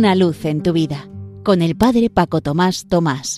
Una luz en tu vida, con el Padre Paco Tomás Tomás.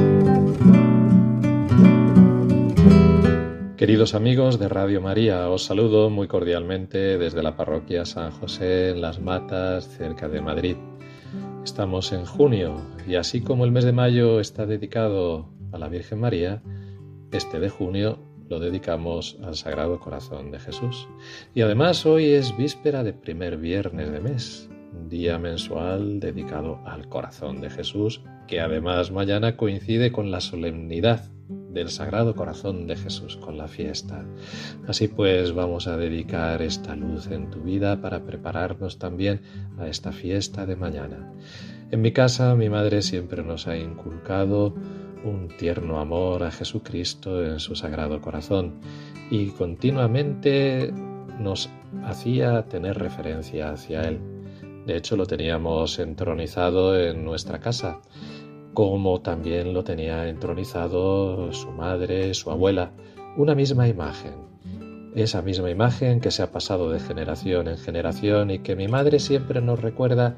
Queridos amigos de Radio María, os saludo muy cordialmente desde la parroquia San José en Las Matas, cerca de Madrid. Estamos en junio y así como el mes de mayo está dedicado a la Virgen María, este de junio lo dedicamos al Sagrado Corazón de Jesús. Y además hoy es víspera de primer viernes de mes, un día mensual dedicado al Corazón de Jesús, que además mañana coincide con la solemnidad del Sagrado Corazón de Jesús, con la fiesta. Así pues vamos a dedicar esta luz en tu vida para prepararnos también a esta fiesta de mañana. En mi casa mi madre siempre nos ha inculcado un tierno amor a Jesucristo en su Sagrado Corazón y continuamente nos hacía tener referencia hacia Él. De hecho, lo teníamos entronizado en nuestra casa, como también lo tenía entronizado su madre, su abuela, una misma imagen. Esa misma imagen que se ha pasado de generación en generación y que mi madre siempre nos recuerda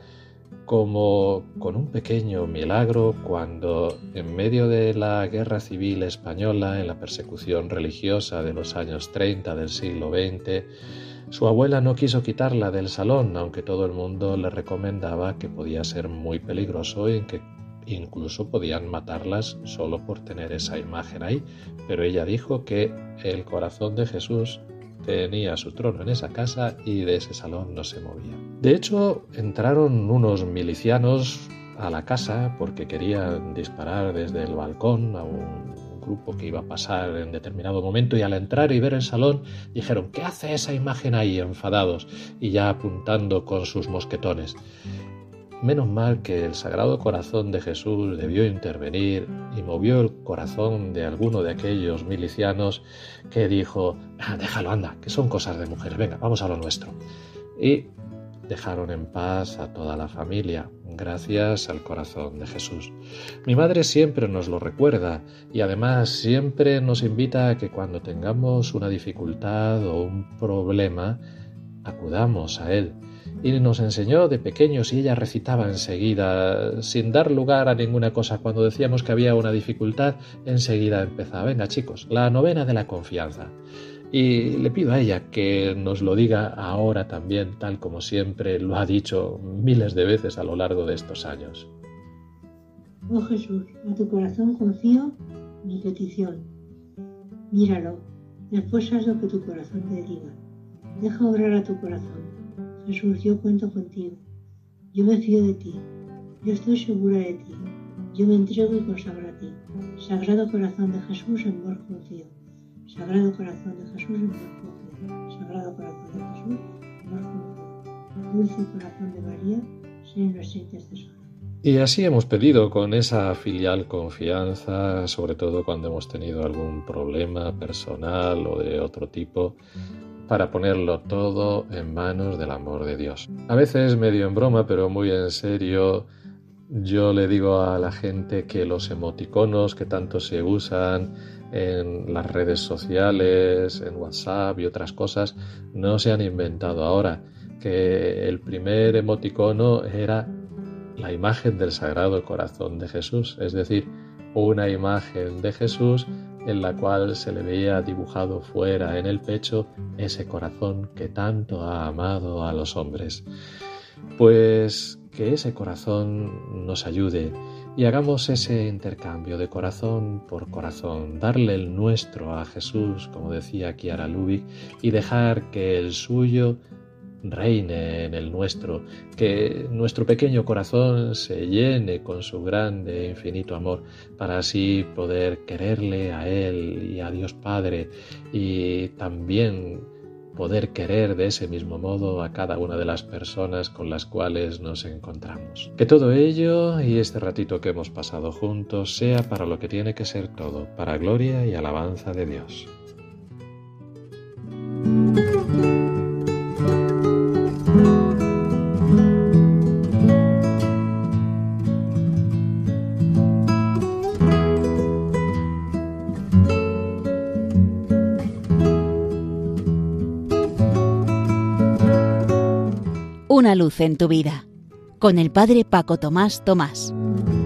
como con un pequeño milagro cuando en medio de la Guerra Civil Española, en la persecución religiosa de los años 30 del siglo XX, su abuela no quiso quitarla del salón, aunque todo el mundo le recomendaba que podía ser muy peligroso y que incluso podían matarlas solo por tener esa imagen ahí, pero ella dijo que el corazón de Jesús tenía su trono en esa casa y de ese salón no se movía. De hecho, entraron unos milicianos a la casa porque querían disparar desde el balcón a un grupo que iba a pasar en determinado momento, y al entrar y ver el salón dijeron: ¿qué hace esa imagen ahí?, enfadados y ya apuntando con sus mosquetones. Menos mal que el Sagrado Corazón de Jesús debió intervenir y movió el corazón de alguno de aquellos milicianos que dijo: déjalo, anda, que son cosas de mujeres, venga, vamos a lo nuestro. Y dejaron en paz a toda la familia, gracias al Corazón de Jesús. Mi madre siempre nos lo recuerda y además siempre nos invita a que cuando tengamos una dificultad o un problema, acudamos a Él. Y nos enseñó de pequeños y ella recitaba enseguida, sin dar lugar a ninguna cosa. Cuando decíamos que había una dificultad, enseguida empezaba: venga chicos, la novena de la confianza. Y le pido a ella que nos lo diga ahora también, tal como siempre lo ha dicho miles de veces a lo largo de estos años. Oh Jesús, a tu corazón confío mi petición. Míralo, después haz lo que tu corazón te diga. Deja obrar a tu corazón. Jesús, yo cuento contigo. Yo me fío de ti. Yo estoy segura de ti. Yo me entrego y consagro a ti. Sagrado Corazón de Jesús, en vos confío. Sagrado Corazón de Jesús, en vos confío. Sagrado Corazón de Jesús, en vos confío. Dulce Corazón de María, sé nuestra intercesora. Y así hemos pedido con esa filial confianza, sobre todo cuando hemos tenido algún problema personal o de otro tipo, para ponerlo todo en manos del amor de Dios. A veces medio en broma, pero muy en serio, yo le digo a la gente que los emoticonos que tanto se usan en las redes sociales, en WhatsApp y otras cosas, no se han inventado ahora, que el primer emoticono era la imagen del Sagrado Corazón de Jesús, es decir, una imagen de Jesús en la cual se le veía dibujado fuera en el pecho ese corazón que tanto ha amado a los hombres. Pues que ese corazón nos ayude y hagamos ese intercambio de corazón por corazón, darle el nuestro a Jesús, como decía Chiara Lubich, y dejar que el suyo reine en el nuestro, que nuestro pequeño corazón se llene con su grande e infinito amor, para así poder quererle a Él y a Dios Padre, y también poder querer de ese mismo modo a cada una de las personas con las cuales nos encontramos. Que todo ello y este ratito que hemos pasado juntos sea para lo que tiene que ser todo, para gloria y alabanza de Dios. Una luz en tu vida, con el Padre Paco Tomás Tomás.